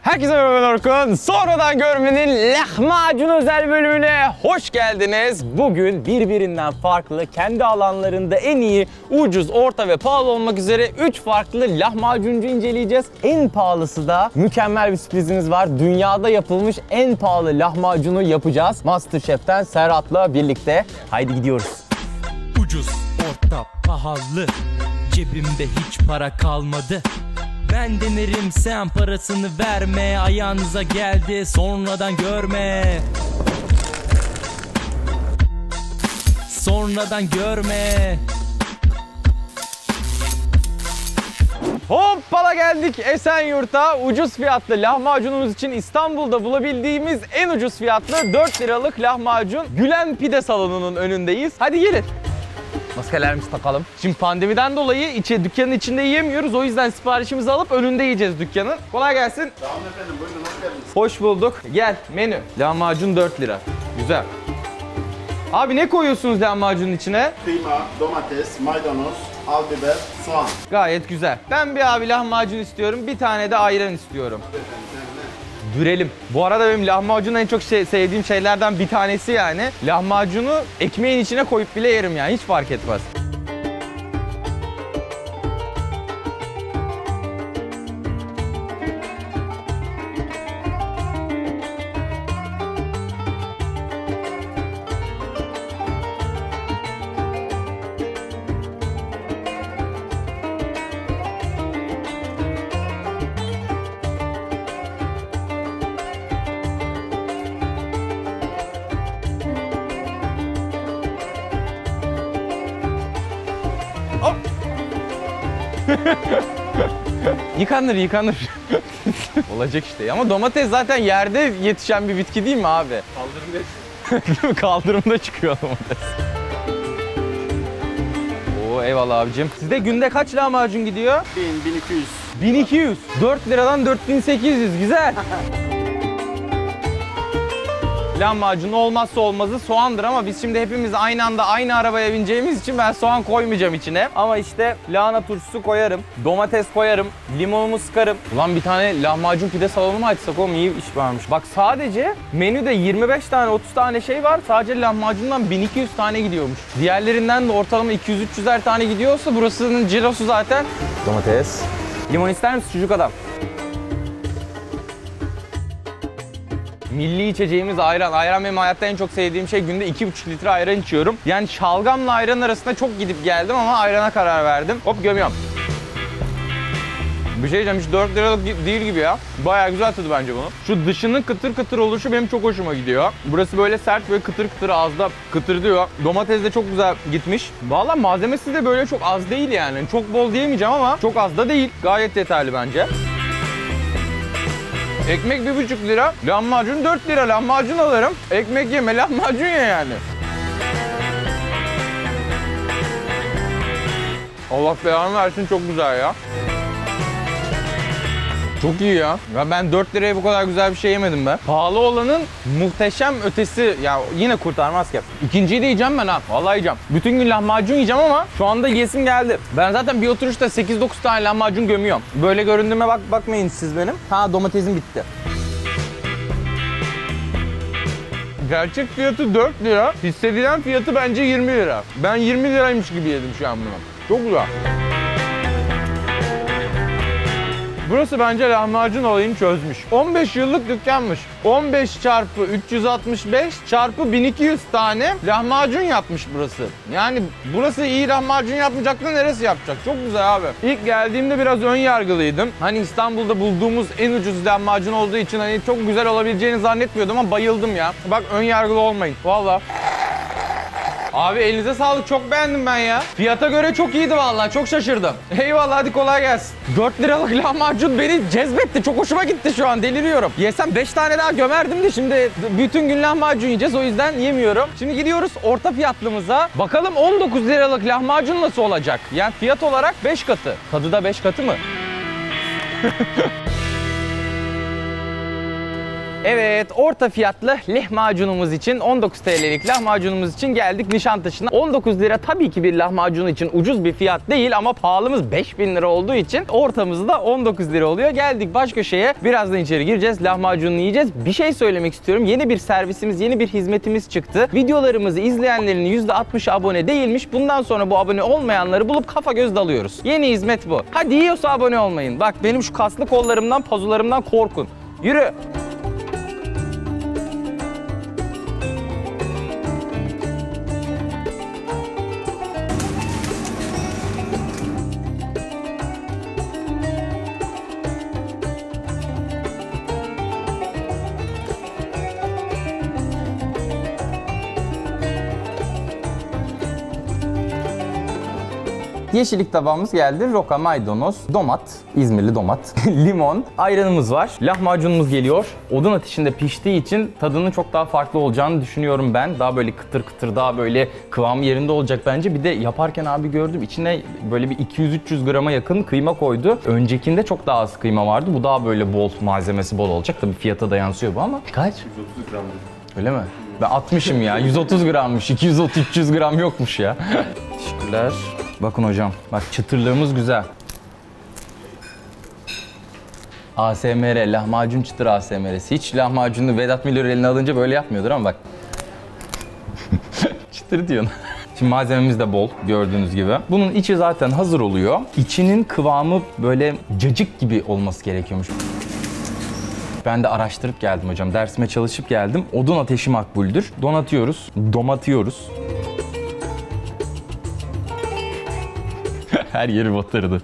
Herkese merhaba, ben Orkun. Sonradan görmenin lahmacun özel bölümüne hoş geldiniz. Bugün birbirinden farklı, kendi alanlarında en iyi, ucuz, orta ve pahalı olmak üzere 3 farklı lahmacuncu inceleyeceğiz. En pahalısı da mükemmel bir sürprizimiz var. Dünyada yapılmış en pahalı lahmacunu yapacağız. MasterChef'ten Serhat'la birlikte. Haydi gidiyoruz. Ucuz, orta, pahalı, cebimde hiç para kalmadı. Ben denerim, sen parasını verme. Ayağınıza geldi, sonradan görme. Sonradan görme. Hoppala, geldik Esenyurt'a. Ucuz fiyatlı lahmacunumuz için İstanbul'da bulabildiğimiz en ucuz fiyatlı 4 liralık lahmacun Gülen Pide Salonu'nun önündeyiz. Hadi gelin. Maskelerimizi takalım. Şimdi pandemiden dolayı dükkanın içinde yiyemiyoruz. O yüzden siparişimizi alıp önünde yiyeceğiz dükkanın. Kolay gelsin. Sağ olun efendim, buyurun, hoş geldiniz. Hoş bulduk. Gel, menü. Lahmacun 4 lira. Güzel. Abi ne koyuyorsunuz lahmacunun içine? Kıyma, domates, maydanoz, al biber, soğan. Gayet güzel. Ben bir abi lahmacun istiyorum. Bir tane de ayran istiyorum. Dürelim. Bu arada benim lahmacunun en çok sevdiğim şeylerden bir tanesi yani. Lahmacunu ekmeğin içine koyup bile yerim yani. Hiç fark etmez. Hop. Yıkanır. Olacak işte. Ama domates zaten yerde yetişen bir bitki değil mi abi? Kaldırımda Kaldırımda çıkıyor domates. Oo, eyvallah abicim. Sizde günde kaç lahmacun gidiyor? 1200. 1200. 4 liradan 4800. Güzel. Lahmacunun olmazsa olmazı soğandır ama biz şimdi hepimiz aynı anda aynı arabaya bineceğimiz için ben soğan koymayacağım içine. Ama işte lahana turşusu koyarım, domates koyarım, limonumu sıkarım. Ulan bir tane lahmacun pide salonu mu açsak, oğlum iyi iş varmış. Bak sadece menüde 25 tane 30 tane şey var. Sadece lahmacundan 1200 tane gidiyormuş. Diğerlerinden de ortalama 200-300'er tane gidiyorsa burasının cirosu zaten. Domates. Limon ister misin çocuk adam? Milli içeceğimiz ayran. Ayran benim hayatta en çok sevdiğim şey. Günde 2,5 litre ayran içiyorum. Yani şalgamla ayran arasında çok gidip geldim ama ayrana karar verdim. Hop, gömüyorum. Bir şey diyeceğim, hiç 4 liralık değil gibi ya. Bayağı güzel tadı bence bunun. Şu dışının kıtır kıtır oluşu benim çok hoşuma gidiyor. Burası böyle sert, böyle kıtır kıtır, ağızda kıtır diyor. Domates de çok güzel gitmiş. Vallahi malzemesi de böyle çok az değil yani. Çok bol diyemeyeceğim ama çok az da değil. Gayet yeterli bence. Ekmek 1,5 lira, lahmacun 4 lira. Lahmacun alırım. Ekmek yeme, lahmacun ye yani. Allah belanı versin, çok güzel ya. Çok iyi ya. Ben 4 liraya bu kadar güzel bir şey yemedim ben. Pahalı olanın muhteşem ötesi ya, yine kurtarmaz ki. İkinciyi de yiyeceğim ben ha. Vallahi yiyeceğim. Bütün gün lahmacun yiyeceğim ama şu anda yesim geldi. Ben zaten bir oturuşta 8-9 tane lahmacun gömüyorum. Böyle göründüğüme bakmayın siz benim. Ha, domatesim bitti. Gerçek fiyatı 4 lira. Hissedilen fiyatı bence 20 lira. Ben 20 liraymış gibi yedim şu an bunu. Çok güzel. Burası bence lahmacun olayını çözmüş. 15 yıllık dükkanmış. 15 çarpı 365 çarpı 1200 tane lahmacun yapmış burası. Yani burası iyi lahmacun yapmayacak da neresi yapacak? Çok güzel abi. İlk geldiğimde biraz ön yargılıydım. Hani İstanbul'da bulduğumuz en ucuz lahmacun olduğu için hani çok güzel olabileceğini zannetmiyordum ama bayıldım ya. Bak, ön yargılı olmayın. Vallahi. Abi elinize sağlık, çok beğendim ben ya. Fiyata göre çok iyiydi vallahi, çok şaşırdım. Eyvallah, hadi kolay gelsin. 4 liralık lahmacun beni cezbetti, çok hoşuma gitti şu an, deliriyorum. Yesem 5 tane daha gömerdim de şimdi bütün gün lahmacun yiyeceğiz, o yüzden yemiyorum. Şimdi gidiyoruz orta fiyatlımıza. Bakalım 19 liralık lahmacun nasıl olacak? Yani fiyat olarak 5 katı. Tadı da 5 katı mı? Evet, orta fiyatlı lahmacunumuz için 19 TL'lik lahmacunumuz için geldik Nişantaşı'na. 19 lira tabii ki bir lahmacun için ucuz bir fiyat değil ama pahalımız 5000 lira olduğu için ortamız da 19 lira oluyor. Geldik baş köşeye. Birazdan içeri gireceğiz. Lahmacununu yiyeceğiz. Bir şey söylemek istiyorum. Yeni bir servisimiz, yeni bir hizmetimiz çıktı. Videolarımızı izleyenlerin %60'ı abone değilmiş. Bundan sonra bu abone olmayanları bulup kafa göz dalıyoruz. Yeni hizmet bu. Hadi yiyorsa abone olmayın. Bak benim şu kaslı kollarımdan, pazularımdan korkun. Yürü. Yeşillik tabağımız geldi. Roka, maydanoz, domat, İzmirli domat, limon, ayranımız var. Lahmacunumuz geliyor. Odun ateşinde piştiği için tadının çok daha farklı olacağını düşünüyorum ben. Daha böyle kıtır kıtır, daha böyle kıvamı yerinde olacak bence. Bir de yaparken abi gördüm içine böyle bir 200-300 grama yakın kıyma koydu. Öncekinde çok daha az kıyma vardı. Bu daha böyle bol, malzemesi bol olacak. Tabii fiyata da yansıyor bu ama. Kaç? 130 gram. Öyle mi? Ben 60'ım ya. 130 grammış. 230-300 gram yokmuş ya. Teşekkürler. Bakın hocam. Bak çıtırlığımız güzel. ASMR, lahmacun çıtır ASMR'si. Hiç lahmacunu Vedat Milor eline alınca böyle yapmıyordur ama bak. Çıtır diyorsun. Şimdi malzememiz de bol gördüğünüz gibi. Bunun içi zaten hazır oluyor. İçinin kıvamı böyle cacık gibi olması gerekiyormuş. Ben de araştırıp geldim hocam. Dersime çalışıp geldim. Odun ateşi makbuldür. Donatıyoruz, domatıyoruz. Her yeri batırdı.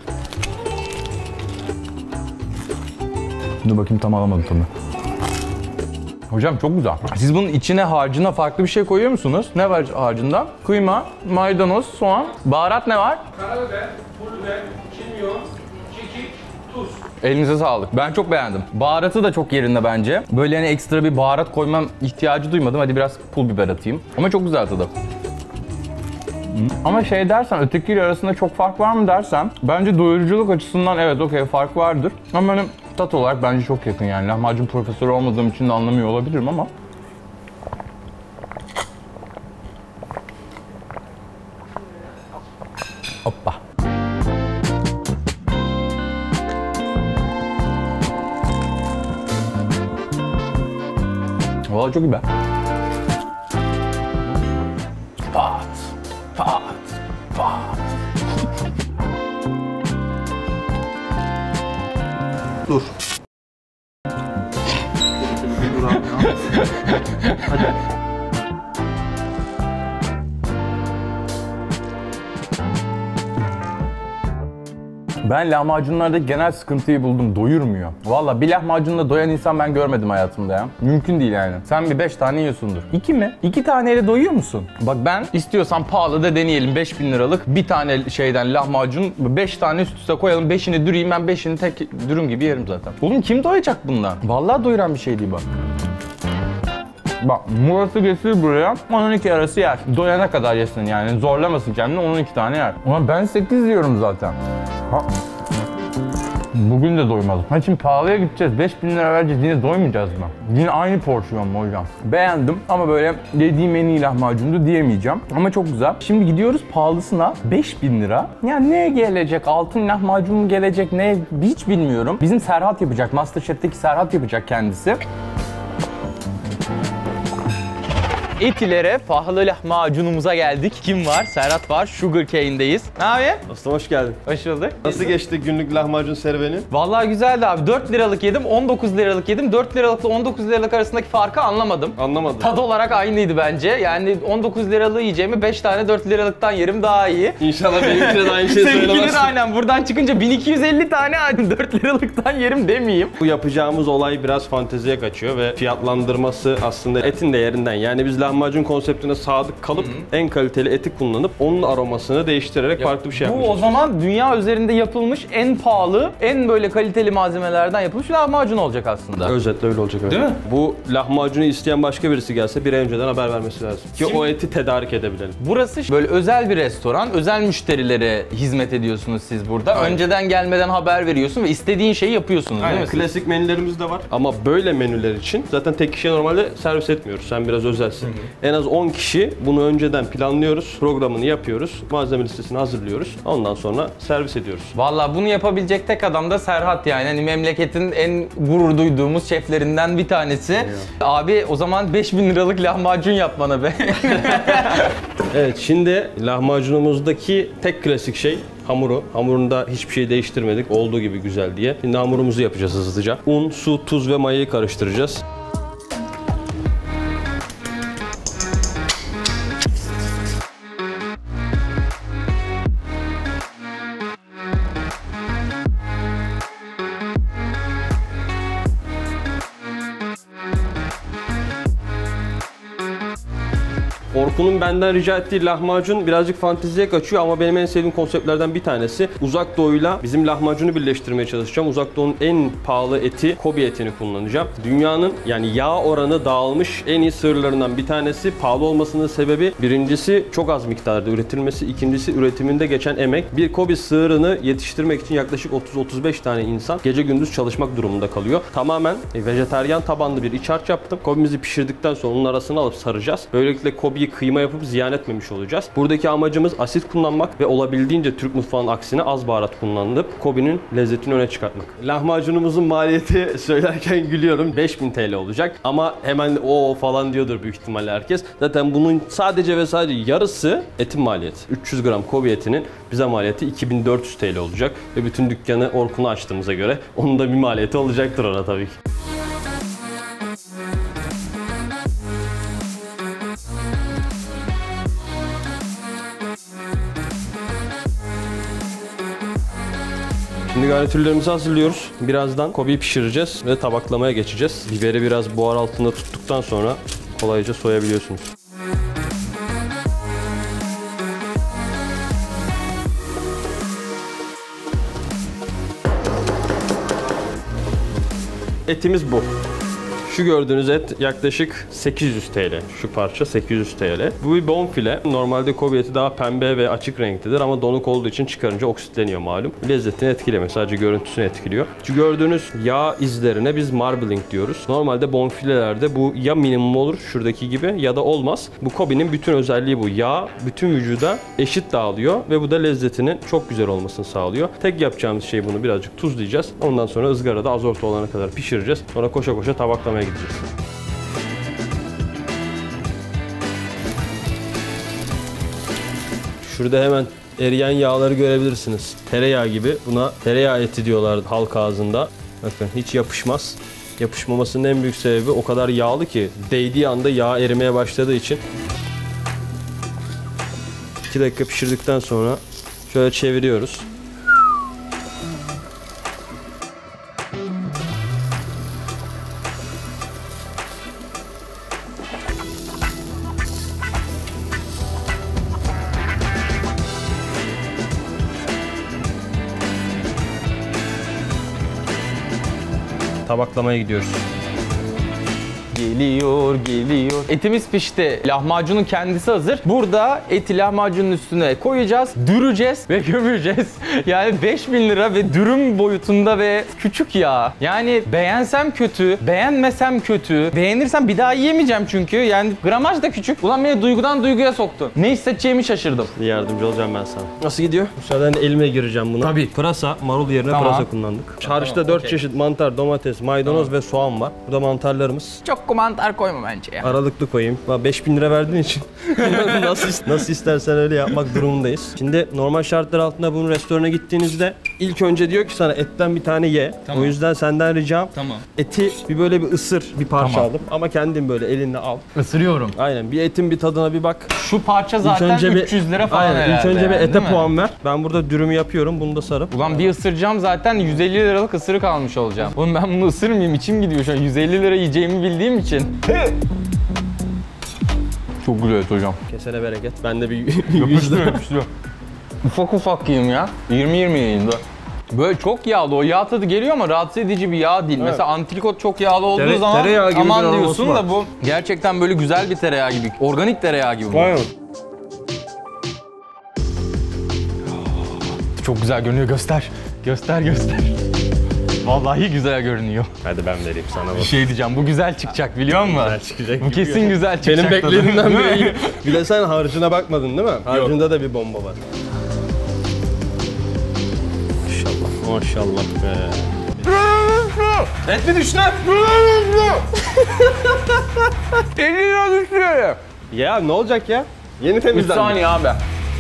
Dur bakayım, tam alamadım tabii. Hocam çok güzel. Siz bunun içine, harcına farklı bir şey koyuyor musunuz? Ne var harcında? Kıyma, maydanoz, soğan. Baharat ne var? Karabiber, pul biber, kimyon, kekik, tuz. Elinize sağlık. Ben çok beğendim. Baharatı da çok yerinde bence. Böyle hani ekstra bir baharat koymam ihtiyacı duymadım. Hadi biraz pul biber atayım. Ama çok güzel tadı. Ama şey dersen, ötekiyle arasında çok fark var mı dersen, bence doyuruculuk açısından evet okey fark vardır. Ama hani tat olarak bence çok yakın yani. Lahmacun profesörü olmadığım için de anlamıyor olabilirim ama. Hoppa. Vallahi çok iyi be. Pat, pat, pat. Dur. Dur abi ya. Hadi. Ben lahmacunlarda genel sıkıntıyı buldum. Doyurmuyor. Vallahi bir lahmacunla doyan insan ben görmedim hayatımda ya. Mümkün değil yani. Sen bir 5 tane yiyorsundur. 2 mi? 2 taneyle doyuyor musun? Bak ben istiyorsan pahalı da deneyelim. 5000 liralık bir tane şeyden lahmacun 5 tane üst üste koyalım. 5'ini düreyim, ben 5'ini tek dürüm gibi yerim zaten. Oğlum kim doyacak bundan? Vallahi doyuran bir şey değil bak. Bak Murat'ı getir buraya, 12 arası yer. Doyana kadar yesin yani, zorlamasın kendini, 12 tane yer. Ulan ben 8 yiyorum zaten. Ha. Bugün de doymadım. Ha şimdi pahalıya gideceğiz, 5000 lira vereceğiz, yine doymayacağız mı? Yine aynı porsiyon mu hocam? Beğendim ama böyle yediğim en iyi lahmacundu diyemeyeceğim. Ama çok güzel. Şimdi gidiyoruz pahalısına, 5000 lira. Ya ne gelecek? Altın lahmacun mu gelecek? Ne? Hiç bilmiyorum. Bizim Serhat yapacak, MasterChef'teki Serhat yapacak kendisi. Etiler'e pahalı lahmacunumuza geldik. Kim var? Serhat var. Sugarcane'deyiz. Ne abi? Dostum hoş geldin. Hoş bulduk. Nasıl geçti günlük lahmacun serüveni? Vallahi güzeldi abi. 4 liralık yedim, 19 liralık yedim. 4 liralıkla 19 liralık arasındaki farkı anlamadım. Anlamadım. Tad olarak aynıydı bence. Yani 19 liralığı yiyeceğimi 5 tane 4 liralıktan yerim daha iyi. İnşallah benimkine de aynı şeyi Seninkine de söylemezsin. aynen. Buradan çıkınca 1250 tane 4 liralıktan yerim demeyeyim. Bu yapacağımız olay biraz fanteziye kaçıyor ve fiyatlandırması aslında etin de yerinden. Yani biz lahmacun konseptine sadık kalıp en kaliteli eti kullanıp onun aromasını değiştirerek farklı bir şey Bu yapacağız. o zaman dünya üzerinde yapılmış en pahalı, en böyle kaliteli malzemelerden yapılmış lahmacun olacak aslında. Özetle öyle olacak. Değil mi? Bu lahmacunu isteyen başka birisi gelse bir ay önceden haber vermesi lazım. Ki o eti tedarik edebilelim. Burası böyle özel bir restoran, özel müşterilere hizmet ediyorsunuz siz burada. Aynen. Önceden gelmeden haber veriyorsun ve istediğin şeyi yapıyorsunuz değil Aynen, mi siz? klasik menülerimiz de var. Ama böyle menüler için zaten tek kişiye normalde servis etmiyoruz. Sen biraz özelsin. En az 10 kişi bunu önceden planlıyoruz. Programını yapıyoruz. Malzeme listesini hazırlıyoruz. Ondan sonra servis ediyoruz. Vallahi bunu yapabilecek tek adam da Serhat yani. Hani memleketin en gurur duyduğumuz şeflerinden bir tanesi. Abi o zaman 5000 liralık lahmacun yap bana be. Evet, şimdi lahmacunumuzdaki tek klasik şey hamuru. Hamurunda hiçbir şey değiştirmedik. Olduğu gibi güzel diye. Şimdi hamurumuzu yapacağız hızlıca. Un, su, tuz ve mayayı karıştıracağız. Orkun'un benden rica ettiği lahmacun birazcık fanteziye kaçıyor ama benim en sevdiğim konseptlerden bir tanesi. Uzak Doğu'yla bizim lahmacunu birleştirmeye çalışacağım. Uzak Doğu'nun en pahalı eti, Kobe etini kullanacağım. Dünyanın yani yağ oranı dağılmış en iyi sığırlarından bir tanesi. Pahalı olmasının sebebi birincisi çok az miktarda üretilmesi, ikincisi üretiminde geçen emek. Bir Kobe sığırını yetiştirmek için yaklaşık 30-35 tane insan gece gündüz çalışmak durumunda kalıyor. Tamamen vejetaryen tabanlı bir iç harç yaptım. Kobe'mizi pişirdikten sonra onun arasına alıp saracağız. Böylelikle Kobe'yi kıyma yapıp ziyan etmemiş olacağız. Buradaki amacımız asit kullanmak ve olabildiğince Türk mutfağının aksine az baharat kullanılıp Kobe'nin lezzetini öne çıkartmak. Lahmacunumuzun maliyeti söylerken gülüyorum. 5000 TL olacak ama hemen o falan diyordur büyük ihtimalle herkes. Zaten bunun sadece ve sadece yarısı etin maliyeti. 300 gram Kobe etinin bize maliyeti 2400 TL olacak ve bütün dükkanı Orkun'a açtığımıza göre onun da bir maliyeti olacaktır ona tabii ki. Şimdi garnitürlerimizi hazırlıyoruz. Birazdan Kobe'yi pişireceğiz ve tabaklamaya geçeceğiz. Biberi biraz buhar altında tuttuktan sonra kolayca soyabiliyorsunuz. Etimiz bu. Şu gördüğünüz et yaklaşık 800 TL. Şu parça 800 TL. Bu bir bonfile. Normalde Kobe eti daha pembe ve açık renktedir ama donuk olduğu için çıkarınca oksitleniyor malum. Lezzetini etkilemiyor. Sadece görüntüsünü etkiliyor. Şu gördüğünüz yağ izlerine biz marbling diyoruz. Normalde bonfilelerde bu ya minimum olur şuradaki gibi ya da olmaz. Bu Kobe'nin bütün özelliği bu. Yağ bütün vücuda eşit dağılıyor ve bu da lezzetinin çok güzel olmasını sağlıyor. Tek yapacağımız şey bunu birazcık tuzlayacağız. Ondan sonra ızgarada azorta olana kadar pişireceğiz. Sonra koşa koşa tabaklamaya gideceğiz. Şurada hemen eriyen yağları görebilirsiniz. Tereyağı gibi. Buna tereyağı eti diyorlar halk ağzında. Bakın hiç yapışmaz. Yapışmamasının en büyük sebebi o kadar yağlı ki değdiği anda yağ erimeye başladığı için. 2 dakika pişirdikten sonra şöyle çeviriyoruz. Tabaklamaya gidiyoruz. Geliyor, geliyor. Etimiz pişti. Lahmacunun kendisi hazır. Burada eti lahmacunun üstüne koyacağız, düreceğiz ve gömeceğiz. Yani 5000 lira ve dürüm boyutunda ve küçük ya. Yani beğensem kötü, beğenmesem kötü. Beğenirsem bir daha yiyemeyeceğim çünkü. Yani gramaj da küçük. Ulan beni duygudan duyguya soktun. Ne hissedeceğimi şaşırdım. Yardımcı olacağım ben sana. Nasıl gidiyor? Müsaadenle elime gireceğim buna. Tabii. Pırasa, marul yerine Tamam. pırasa kullandık. Harçta 4 okey. çeşit mantar, domates, maydanoz ve soğan var. Burada mantarlarımız. Çok mantar koyma bence ya. Aralıklı koyayım. 5000 lira verdiğin için nasıl istersen öyle yapmak durumundayız. Şimdi normal şartlar altında bunun restorana gittiğinizde ilk önce diyor ki sana etten bir tane ye. Tamam. O yüzden senden ricam Tamam. eti bir böyle bir ısır, bir parça Tamam. alıp ama kendin böyle elinle al. Isırıyorum. Aynen bir etin bir tadına bir bak. Şu parça zaten 300 lira falan aynen, herhalde. İlk önce bir yani, ete değil mi? puan ver. Ben burada dürümü yapıyorum. Bunu da sarıp. Ulan bir ısıracağım zaten 150 liralık ısırık almış olacağım. Oğlum ben bunu ısırmayayım, içim gidiyor şu an. 150 lira yiyeceğimi bildiğim için. Çok güzel et hocam. Kesene bereket. Ben de bir Yapıştırıyor. Ufak ufak yiyeyim ya. 20-20 yiyeyim de. Böyle çok yağlı, o yağ tadı geliyor ama rahatsız edici bir yağ değil. Evet. Mesela antrikot çok yağlı olduğu zaman tereyağı gibi bir aman aroması diyorsun var. da bu gerçekten böyle güzel bir tereyağı gibi. Organik tereyağı gibi bu. Aynen. Çok güzel görünüyor, göster. Göster. Vallahi güzel görünüyor. Hadi ben vereyim sana Bir bak. şey diyeceğim, bu güzel çıkacak biliyor musun? Güzel çıkacak Bu gibi kesin ya. güzel çıkacak. Benim tadı. beklediğimden bile iyi. Bir de sen harcına bakmadın değil mi? Harcında da bir bomba var. Maşallah. Maşallah be. Et mi düştü? 50 lira düşüyor. Ya ne olacak ya? Yeni 3 temizlendi. saniye abi.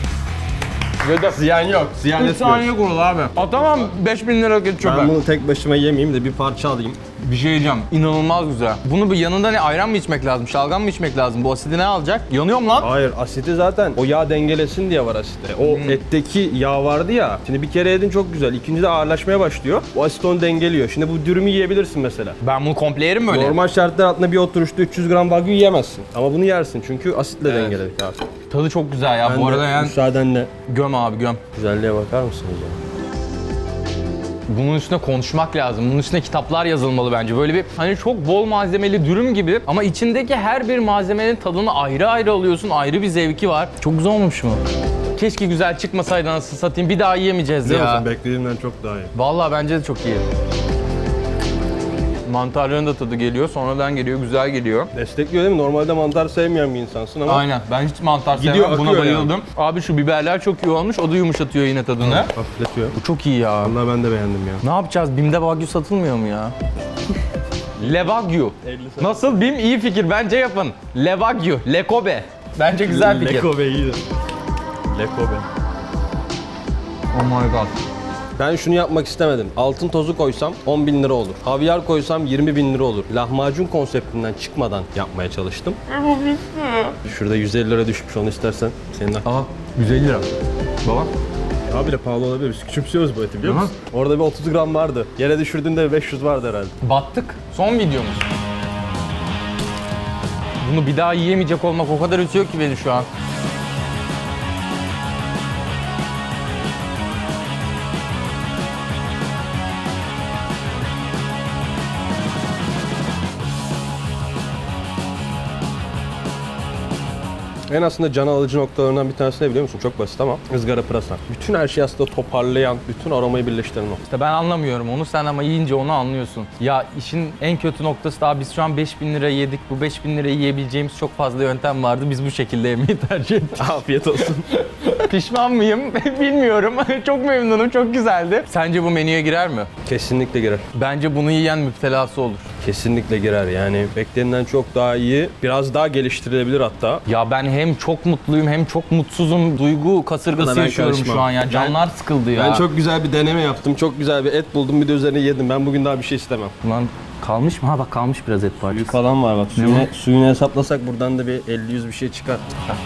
Ziyan yok. Ziyan 3 etmiyoruz. saniye kurulu abi. Atamam 5000 lira et çöpe. Ben bunu tek başıma yemeyeyim de bir parça alayım. Bir şey diyeceğim. İnanılmaz güzel. Bunu bir yanında ne ayran mı içmek lazım, şalgam mı içmek lazım? Bu asidi ne alacak? Yanıyor mu lan? Hayır, asiti zaten o yağ dengelesin diye var asiti. O etteki yağ vardı ya. Şimdi bir kere yedin çok güzel. İkinci de ağırlaşmaya başlıyor. O asit onu dengeliyor. Şimdi bu dürümü yiyebilirsin mesela. Ben bunu komple yerim böyle. Normal şartlar altında bir oturuşta 300 gram wagyu yiyemezsin. Ama bunu yersin çünkü asitle dengeledik abi. Tadı çok güzel ya. Ben Bu de arada yani müsaadenle göm abi göm. güzelliğe bakar mısınız ya? Bunun üstüne konuşmak lazım. Bunun üstüne kitaplar yazılmalı bence. Böyle bir hani çok bol malzemeli dürüm gibi ama içindeki her bir malzemenin tadını ayrı ayrı alıyorsun. Ayrı bir zevki var. Çok güzel olmuş mu? Keşke güzel çıkmasaydı nasıl satayım. Bir daha yiyemeyeceğiz ya. Beklediğimden çok daha iyi. Vallahi bence de çok iyi. Mantarların da tadı geliyor. Sonradan geliyor. Güzel geliyor. Destekliyor değil mi? Normalde mantar sevmeyen bir insansın ama Aynen. Ben hiç mantar Gidiyor, sevmem. Buna akıyor bayıldım. yani. Abi şu biberler çok iyi olmuş. O da yumuşatıyor yine tadını. hafifletiyor. Bu çok iyi ya. Vallahi ben de beğendim ya. Ne yapacağız? BİM'de Wagyu satılmıyor mu ya? Le Wagyu. Nasıl? BİM iyi fikir. Bence yapın. Le Wagyu. Le Kobe. Bence güzel fikir. Lekobe iyidir. Lekobe. Oh my god. Ben şunu yapmak istemedim. Altın tozu koysam 10.000 lira olur. Havyar koysam 20.000 lira olur. Lahmacun konseptinden çıkmadan yapmaya çalıştım. Şurada 150 lira düşmüş, onu istersen senin de. Aha 150 lira. Baba. Abi de pahalı olabilir. Biz küçümsüyoruz bu eti biliyor musun? Orada bir 30 gram vardı. Yere düşürdüğünde 500 vardı herhalde. Battık. Son videomuz. Bunu bir daha yiyemeyecek olmak o kadar üzüyor ki beni şu an. En aslında can alıcı noktalarından bir tanesi ne biliyor musun? Çok basit ama ızgara pırasa. Bütün her şeyi aslında toparlayan, bütün aromayı birleştiren nokta. İşte ben anlamıyorum onu, sen ama yiyince onu anlıyorsun. Ya işin en kötü noktası da biz şu an 5000 lira yedik. Bu 5000 lirayı yiyebileceğimiz çok fazla yöntem vardı. Biz bu şekilde yemeyi tercih ettik. Afiyet olsun. Pişman mıyım? Bilmiyorum. Çok memnunum, çok güzeldi. Sence bu menüye girer mi? Kesinlikle girer. Bence bunu yiyen müptelası olur. Kesinlikle girer yani. Beklenenden çok daha iyi. Biraz daha geliştirilebilir hatta. Ya ben hem çok mutluyum hem çok mutsuzum. Duygu kasırgası Ben yaşıyorum karışmam. şu an ya. Canlar sıkıldı ya. Ben çok güzel bir deneme yaptım. Çok güzel bir et buldum. Bir de üzerine yedim. Ben bugün daha bir şey istemem. Lan kalmış mı? Ha bak kalmış biraz et parçası. Falan var bak. Suyunu hesaplasak buradan da bir 50-100 bir şey çıkar.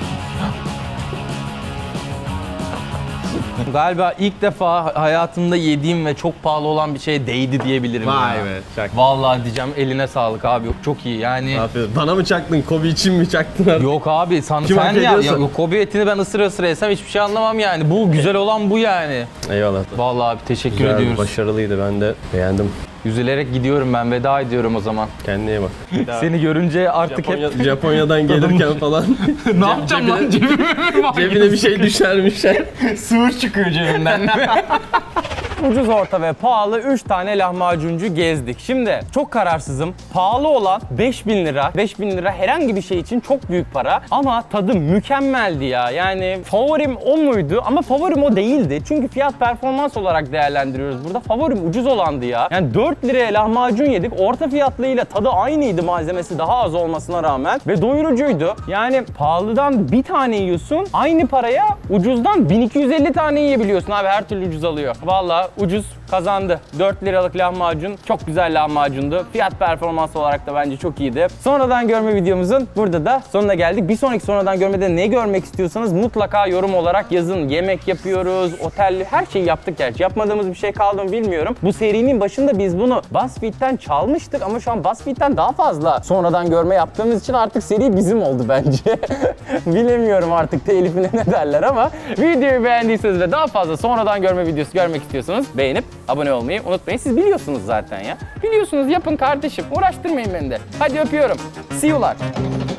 Galiba ilk defa hayatımda yediğim ve çok pahalı olan bir şeye değdi diyebilirim ya. Çak. Vallahi diyeceğim, eline sağlık abi. Çok iyi yani. Aferin. Bana mı çaktın? Kobe için mi çaktın? Yok abi sen Kim hak ya ediyorsa. Kobe etini ben ısıra ısıra yesem hiçbir şey anlamam yani. Bu güzel olan bu yani. Eyvallah. Vallahi abi teşekkür Güzel, ediyoruz. başarılıydı. Ben de beğendim. Üzülerek gidiyorum, ben veda ediyorum o zaman. Kendine iyi bak. Seni görünce artık hep Japonya'dan gelirken falan ne yapacağım lan cebime? cebine bir şey düşermiş. Sığır çıkıyor cebimden. Ucuz, orta ve pahalı 3 tane lahmacuncu gezdik. Şimdi çok kararsızım. Pahalı olan 5000 lira. 5000 lira herhangi bir şey için çok büyük para. Ama tadı mükemmeldi ya. Yani favorim o muydu? Ama favorim o değildi. Çünkü fiyat performans olarak değerlendiriyoruz burada. Favorim ucuz olandı ya. Yani 4 liraya lahmacun yedik. Orta fiyatlıyla tadı aynıydı, malzemesi daha az olmasına rağmen. Ve doyurucuydu. Yani pahalıdan bir tane yiyorsun. Aynı paraya ucuzdan 1250 tane yiyebiliyorsun abi. Her türlü ucuz alıyor. Vallahi ucuz kazandı. 4 liralık lahmacun çok güzel lahmacundu. Fiyat performans olarak da bence çok iyiydi. Sonradan görme videomuzun burada da sonuna geldik. Bir sonraki sonradan görmede ne görmek istiyorsanız mutlaka yorum olarak yazın. Yemek yapıyoruz, otelli her şeyi yaptık gerçi. Yapmadığımız bir şey kaldı mı bilmiyorum. Bu serinin başında biz bunu BuzzFeed'den çalmıştık ama şu an BuzzFeed'den daha fazla sonradan görme yaptığımız için artık seri bizim oldu bence. Bilemiyorum artık telifine ne derler ama videoyu beğendiyseniz ve daha fazla sonradan görme videosu görmek istiyorsanız beğenip abone olmayı unutmayın. Siz biliyorsunuz zaten ya. Biliyorsunuz, yapın kardeşim. Uğraştırmayın beni de. Hadi öpüyorum. See you'lar.